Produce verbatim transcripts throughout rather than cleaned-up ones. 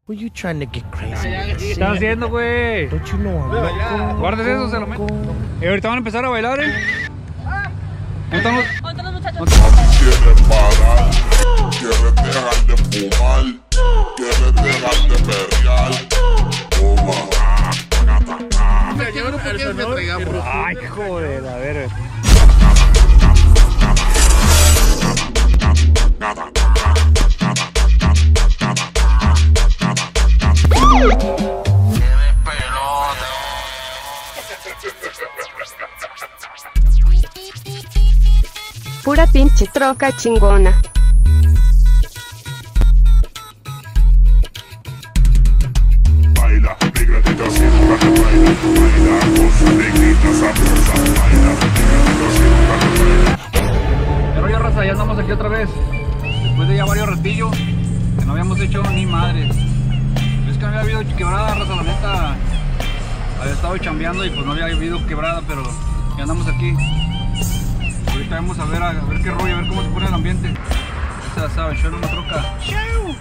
Were you trying to get crazy? ¿Qué estás haciendo, güey? Don't you know I'm loco? Guardes eso, se lo meto. Y ahorita van a empezar a bailar, ¿eh? ¿Dónde están los...? ¿Dónde los muchachos? Quieres parar, quieres dejar de fumar, quieres dejar de perrear. Toma. Me llevan un poquito de traigamos. Ay, joder, a ver. Pura pinche troca chingona. Baila, negrita así, nunca te baila. Baila, cosa negrita sabrosa. Baila, negrita así, nunca te baila. Pero ya, raza, ya andamos aquí otra vez. Después de ya varios ratillos que no habíamos hecho ni madres. Es que no había habido quebrada, raza, la neta. Había estado chambeando y pues no había habido quebrada, pero ya andamos aquí. Ahorita vamos a ver, a ver qué rollo, a ver cómo se pone el ambiente. Ya se sabe, show en una troca. ¡Show!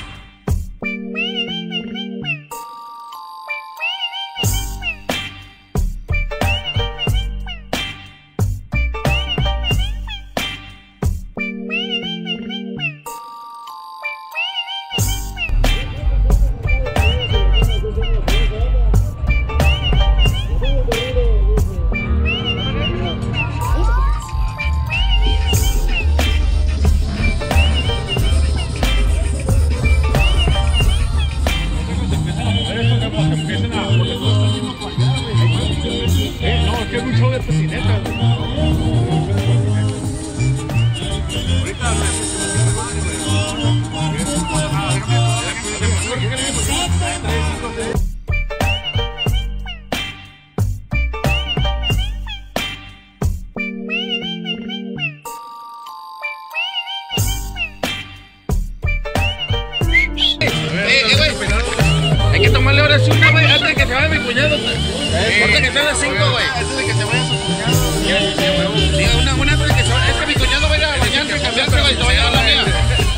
Hay que tomarle ahora sí una, güey, antes de que se vaya mi cuñado. Antes de que sean las cinco, güey. Antes de que se vaya su cuñado. Diga, una, una antes de que se vaya. Es que mi cuñado va a ir a bañarse, cambiarse, güey, y se va a llevar la mía.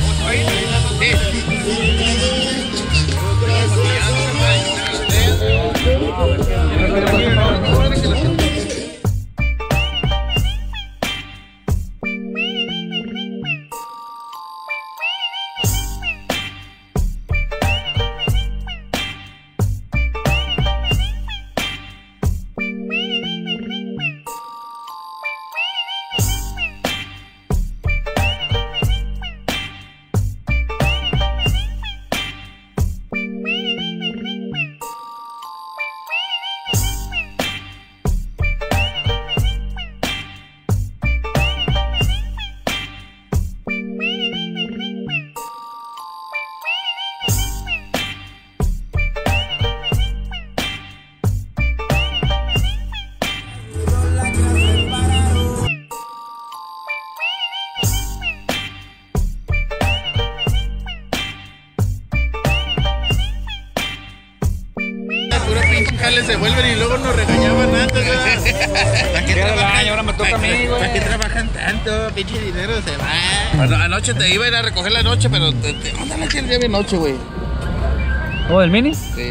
Se vuelven y luego nos regañaban antes, ¿verdad? ¿Para qué trabajan? Ahora me toca a mí, güey. ¿Para qué trabajan tanto? Pinche dinero se va. Bueno, anoche te iba a ir a recoger la noche, pero te, te mandan aquí el día de noche, güey. ¿O del mini? Sí.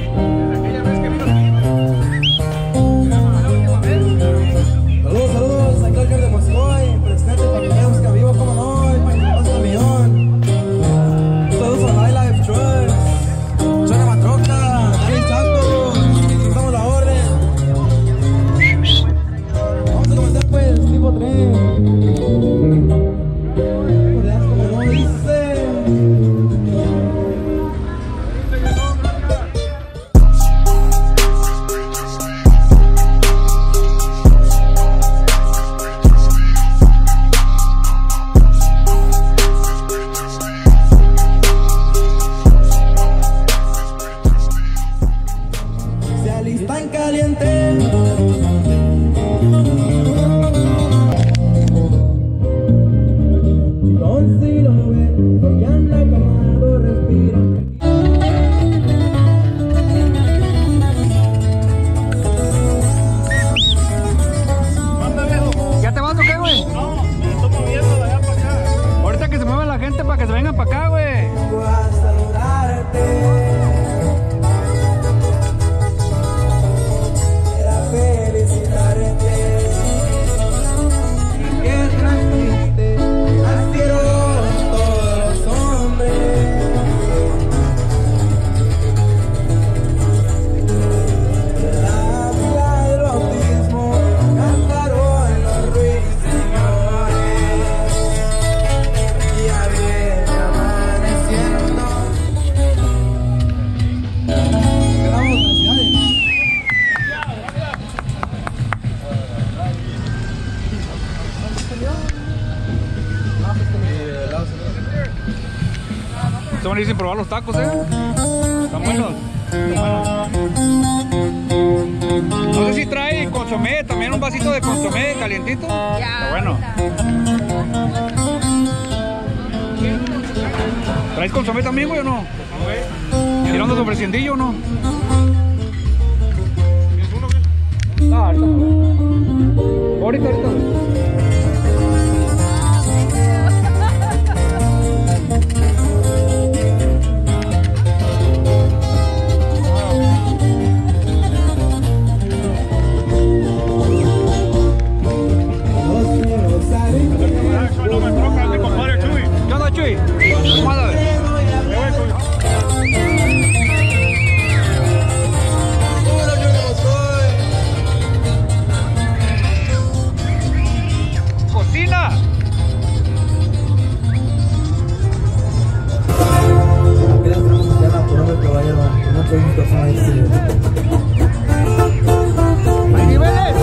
Saludos, saludos, aquí Edgar de Moscoy, presente para que veamos que vivo como no, y para que me pase el avión. Saludos a High Life Trucks, Choca Matroca, Dani Santos, estamos a la orden. Vamos a comenzar pues, tipo tren. Como no dice. van a ir sin probar los tacos, eh. Están buenos. Están buenos. No sé si trae consomé, también un vasito de consomé calientito. Está bueno. ¿Traes consomé también, güey, o no? ¿Tirando sobre ciendillo o no? No, ahorita no. Ahorita, ahorita. ¿Qué onda, Chuy? ¿Cómo andas? ¡Cocina! Aquí las tenemos ya la prueba que vaya, no tenemos que hacer ahí. ¡Hay niveles!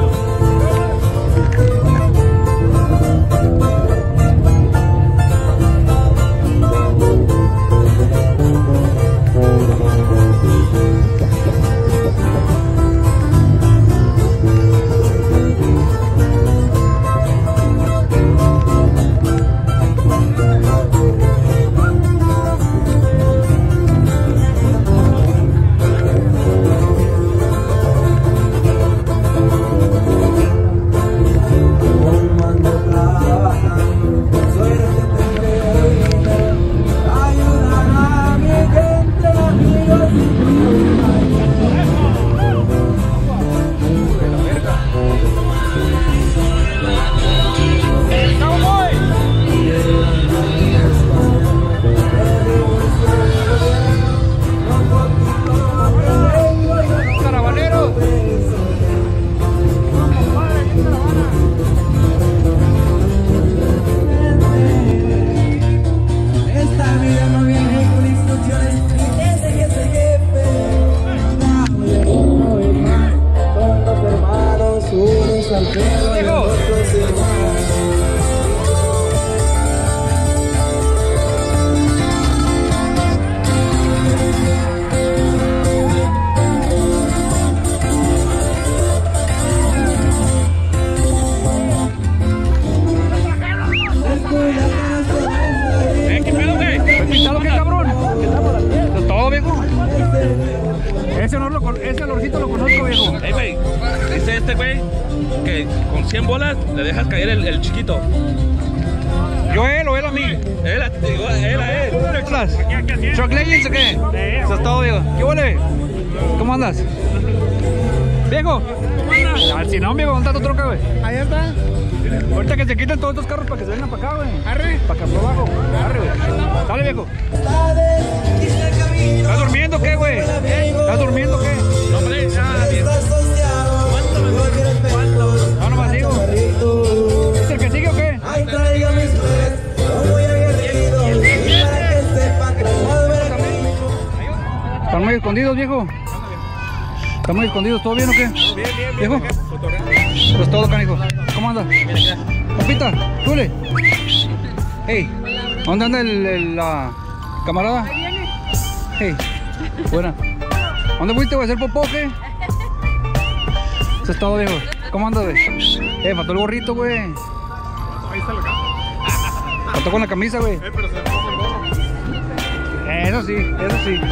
Ese olor lo, ese olorcito lo conozco, viejo. Ey, güey, dice este güey que con cien bolas le dejas caer el, el chiquito. ¿Yo a él o él a mí? Él a, digo, él a él. ¿Qué andas? ¿Truck Legends o qué? Eso es todo, viejo. ¿Qué huele? ¿Cómo andas? ¿Viejo? ¿Cómo andas? Al si no, viejo, ¿dónde está tu troca, güey? Ahí está. Ahorita que se quiten todos estos carros para que se vengan para acá, güey. Arre. Para acá por abajo. Arre, güey. Dale, viejo. ¿Estás durmiendo o qué, güey? ¿Estás durmiendo o qué? No, hombre, ya, bien. No, nomás digo. ¿Es el que sigue o qué? Ay, traiga mis flores, no voy aguerrido, para que sepa que no ver aquí. Están muy escondidos, viejo. Están muy escondidos, ¿todo bien o qué? Bien, bien, bien. ¿Viejo? Pues todo, canijo. ¿Cómo andas? Compita, ¿túle? Hey, ¿dónde anda el, el la camarada? Ahí viene. Hey, buena. ¿Dónde fuiste, güey? ¿A hacer popó, qué? Eso es todo, viejo. ¿Cómo andas, güey? Eh, faltó el gorrito, güey. Ahí está la cama. Faltó con la camisa, güey. Eh, pero se le puso el gorro. Eso sí, eso sí.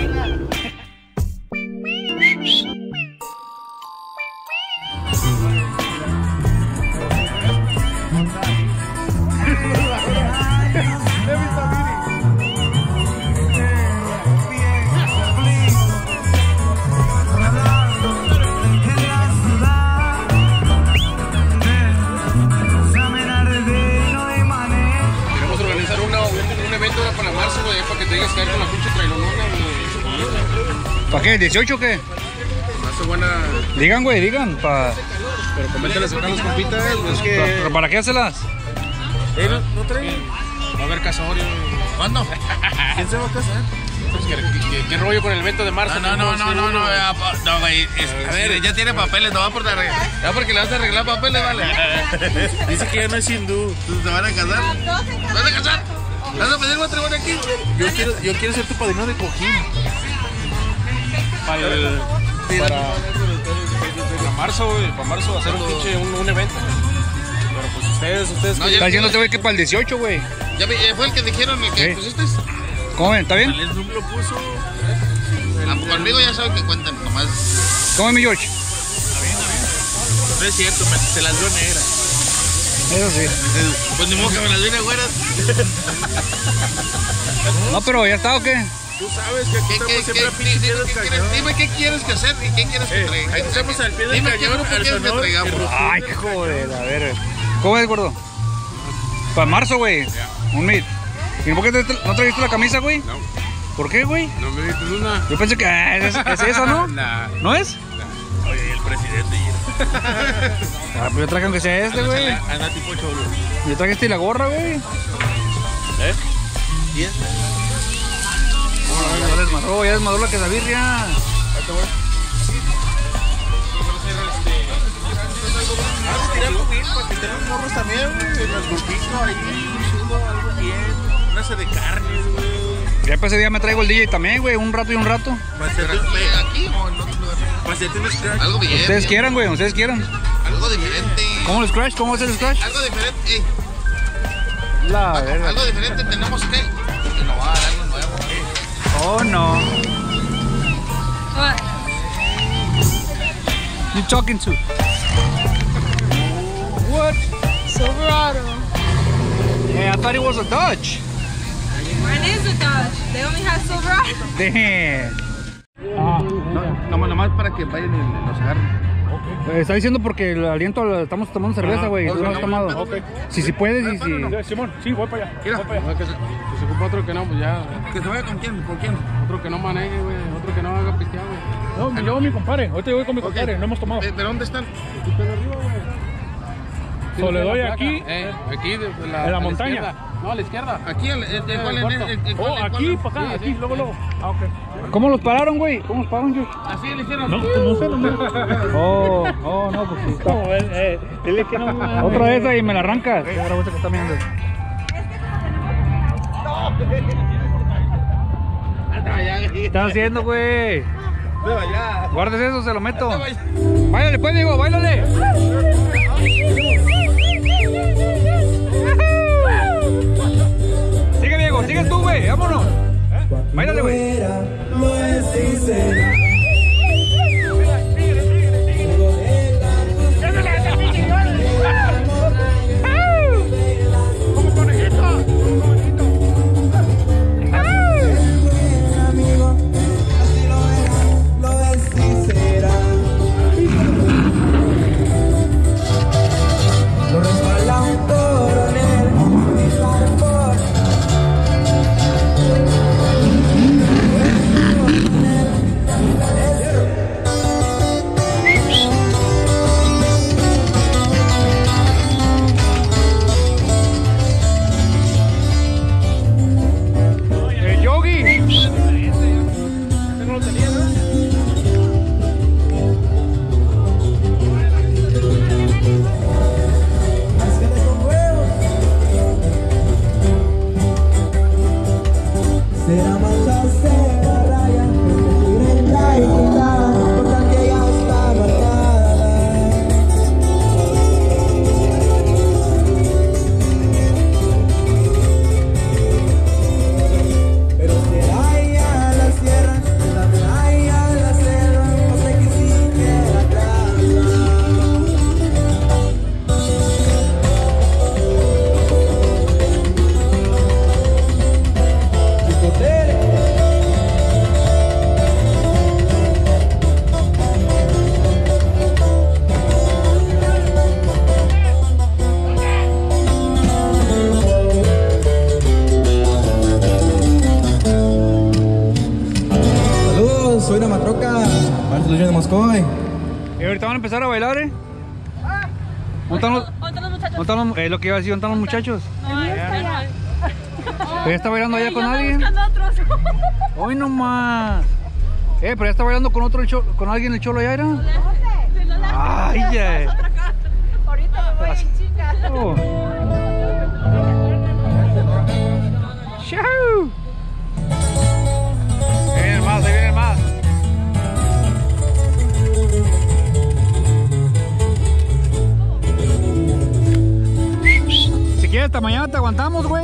Queremos organizar una, un, un evento ahora para marzo, güey, para que te digas caer con la pinche trailonona, güey. ¿Para qué? ¿dieciocho o qué? Más buena. Digan, güey, digan. Pa... Pero coméntales acá a los compitas, es que. ¿Pero para qué hacerlas? ¿Eh, no, no traen? Va a haber casorio. ¿Cuándo? ¿Quién se va a casar? Pues, ¿qué, qué, qué rollo con el evento de marzo? No, no, no, no, no, no, no, güey. es- A ver, ya tiene papeles, no va por arreglar. Ya porque le vas a arreglar papeles, vale. Dice que ya no es hindú. ¿Te van a casar? ¿Te vas a casar? ¿Vas a pedir matrimonio aquí? Yo quiero, yo quiero ser tu padrino de cojín. Para el... Para... Para marzo, güey. Para marzo hacer un pinche, un, un evento. Pero pues ustedes, ustedes... No, está diciendo este güey que para el dieciocho, güey. ¿Ya fue el que dijeron el que Sí. pusiste? ¿Cómo ven? ¿Está bien? El Snoop lo puso... Ah, conmigo ya saben que cuentan, nomás. ¿Cómo ven, mi George? No es cierto, me, se las dio negra. Eso sí. Pues ni modo que me las viene güeras. No, pero ya está, ¿o qué? Tú sabes que aquí ¿Qué, estamos qué, siempre a qué, pinche dime, pie del qué cañón. quieres, dime qué quieres que hacer y qué quieres que Eh, traiga. ahí estamos al pie del Dime qué cañón, grupo al quieres que sonor, traigamos. el Ay, joder, a ver. ¿Cómo es, gordo? Para marzo, güey. Un mil. ¿Y por qué te- no trajiste la camisa, güey? No. ¿Por qué, güey? No me diste una. Yo pensé que ah, es, es esa, ¿no? Nah. ¿No es? Oye, el presidente. Ah, pues yo traje aunque sea este, güey. Anda tipo cholo. Yo traje este y la gorra, güey. ¿Eh? ¿Diez? Ya desmadró, ya desmadró la quesabirria. Ah, quería comer para que tengan morros también, güey. En el grupito ahí, chido, algo bien. Una sed de carnes, güey. Ya para ese día me traigo el D J también, güey. Un rato y un rato. Para Pero hacerte aquí, un- aquí o en otro lugar. para hacerte un scratch. Algo bien. Ustedes bien. quieran, güey. Ustedes quieran. Algo diferente. ¿Cómo el scratch? ¿Cómo es el scratch? Algo diferente. Ey, La algo, verga. algo diferente tenemos que innovar, algo nuevo. Oh, no. You talking to? What? Silverado. Hey, I thought it was a Dodge. Mine is a Dodge. They only have Silverado. Damn. No, nomás, nomás para que vayan y los agarren. Eh, Está diciendo porque el aliento lo- estamos tomando cerveza, güey. Tú no has tomado. Ok. Si si puedes y si. Simón, sí, voy para allá. Mira. Voy para allá. Que se, que se ocupa otro que no, pues ya. ¿Que se vaya con quién? ¿Con quién? Otro que no maneje, güey. Otro que no haga pisteado, güey. No, me llevo mi compadre. Ahorita voy con mi compadre. No hemos tomado. ¿De, de dónde están? So, le doy La placa. aquí. Eh, aquí, de, de la, ¿En la a montaña? izquierda. No, a la izquierda. Aquí, el, el, el, cuál, el el, el, el, Oh, el- aquí, cuál- para acá, Sí, aquí, sí. luego, luego. Ah, ok. ¿Cómo los pararon, güey? ¿Cómo los pararon, George? Así le hicieron. No, no sé, no me. Oh, oh, no, pues sí. No, él, eh, él es que no me. Otra de esas y me la arrancas. Qué grabó que está mirando. ¿Qué estás haciendo, güey? Guardes eso, se lo meto. Báilale, pues, digo, báilale. Sigue, Diego, sigue tú, güey, vámonos. Báilale, güey. No es sincera. Amigo, así lo era, no es sincera. Lo respalda un coronel, dispara por. El Yogi. Máscara con huevos. Será mancha, será raya, porque tiene caída, total que ya está marcada. Pero será ella la sierra, la medalla la selva, no sé qué siquiera traza. Chicotere. Saludos, soy una matroca, para el de Moscoy. Y ahorita van a empezar a bailar, ¿eh? ¿Dónde están los, ¿Dónde los muchachos? dónde están los- eh, lo que iba a decir, ¿dónde están los muchachos? No, está allá. ¿Pero ya está bailando allá con Yo ando alguien? buscando otros. Hoy nomás. Eh, pero ya está bailando con otro el cho- con alguien el cholo allá, ¿era? Ay, ya. Ahorita me voy en chica. Oh. te aguantamos, güey?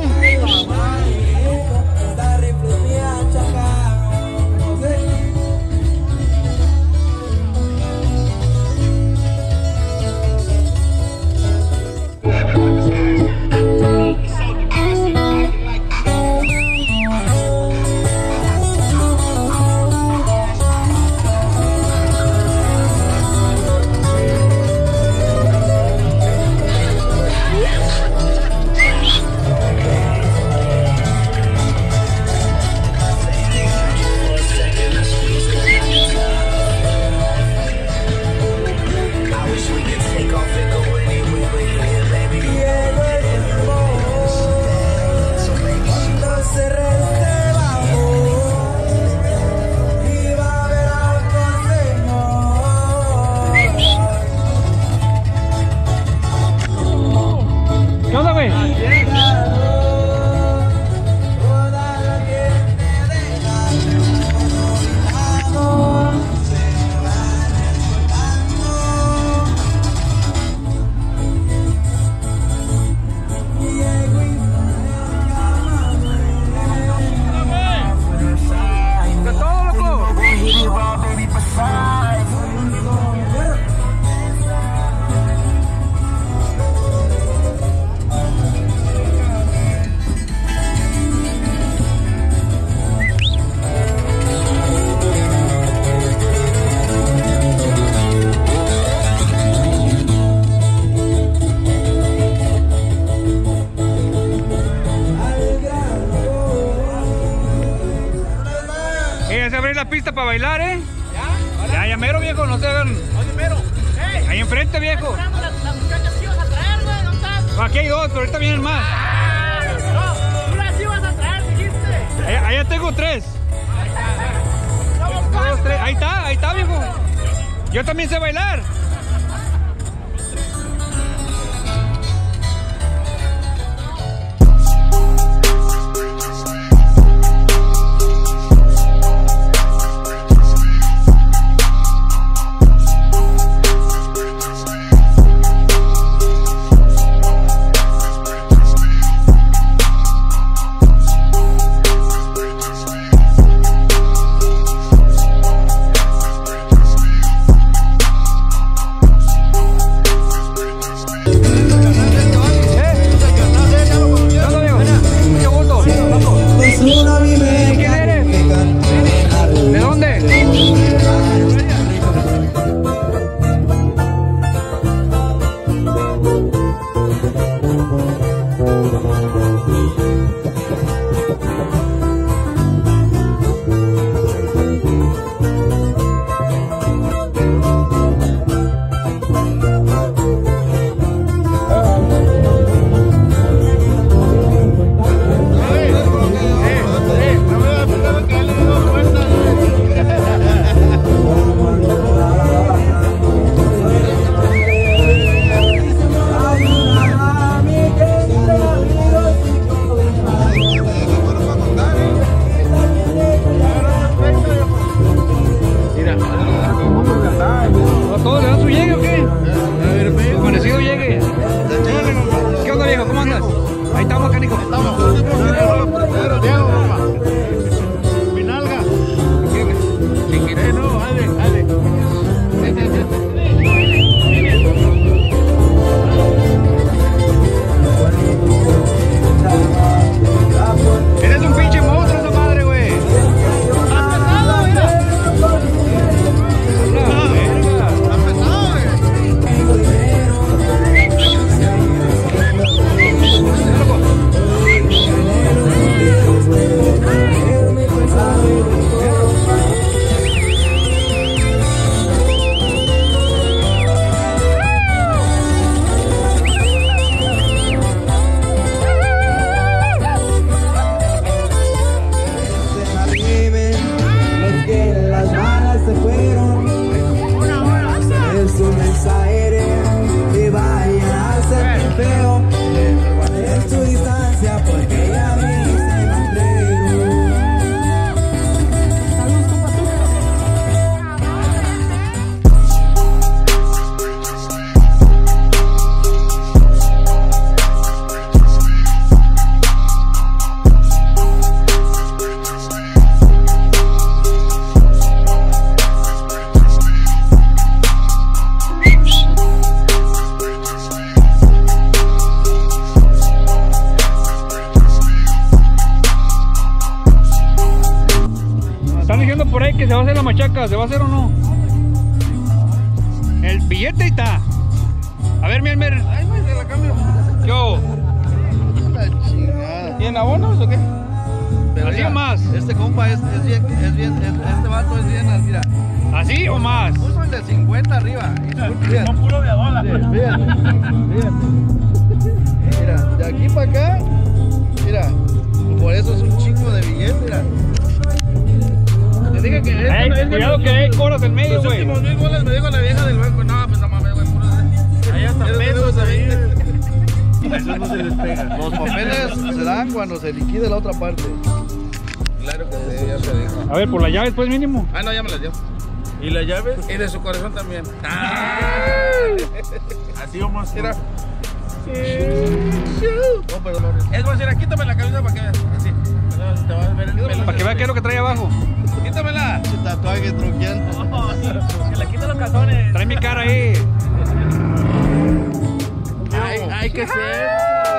¿Qué onda, güey? Eh, se abre la pista para bailar, ¿eh? ¿Ya? Ya, ya mero, viejo, no se hagan. Oye, mero. Hey, ahí enfrente, viejo. Las la muchachas que ibas a traer, güey, ¿dónde están? Aquí hay dos, pero ahorita vienen más. Ah, no, tú las ibas a traer, dijiste. Allá, allá tengo tres. No, Dos, tres. Ahí está, ahí está, viejo. Yo también sé bailar. Están diciendo por ahí que se va a hacer la machaca, ¿se va a hacer o no? El billete ahí está. A ver, mi Elmer. Ay, güey, se la cambio. Yo. La chingada. ¿Y en abonos o qué? Pero ¿así o más? Este compa es, es bien, es bien, es, este vato es bien, mira. ¿Así o más? Puso el de cincuenta arriba. Son puro de dólar. Sí, fíjate, fíjate. Mira, de aquí para acá, mira, por eso es un chingo de billete, mira. Te dije que este Ey, no es cuidado que hay coras en medio, los güey. últimos mil bolas me dijo la vieja del banco. No, pues no mames, güey, puro. Ahí hasta pesos ahí. Eso no se les pega. Los papeles se dan cuando se liquide la otra parte. Claro que sí, ya se dijo. A ver, por las llaves, pues, mínimo. Ah, no, ya me las dio. ¿Y las llaves? Y de su corazón también. Ah. Así vamos. Mira. No, perdón. Es más, mira, quítame la camisa para que veas. Así. Te vas a ver el pelo. Para que vea qué es lo que trae abajo. Quítamela. Su tatuaje truqueando. Oh, que le quita los calzones. Trae mi cara ahí. Ay, ay, que ser.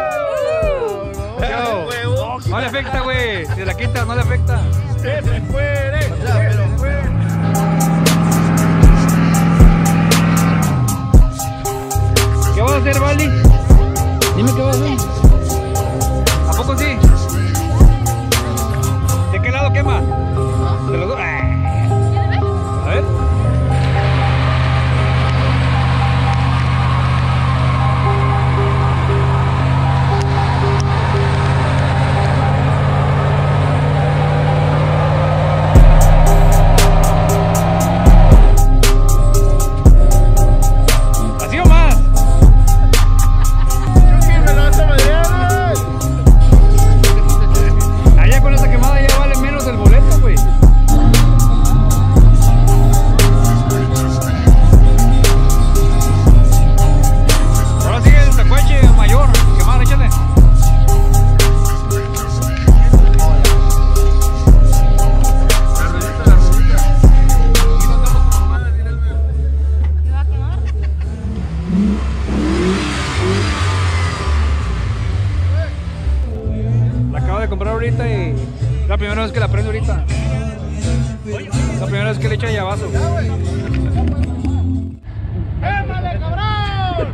No le afecta, güey. Si la quitas, no le afecta. Se puede. Ya, pero fue. ¿Qué vas a hacer, Vali? Dime qué vas a hacer. ¿A poco sí? ¿De qué lado quema? ¿De los dos? A ver. Ahorita y la primera vez que la prendo ahorita. La primera vez que le echa llavazo. ¡Émale, cabrón!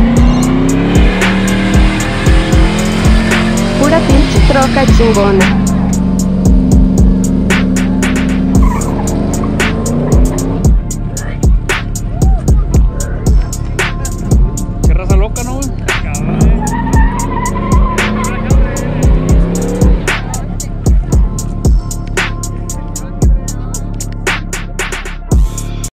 Troca chingona.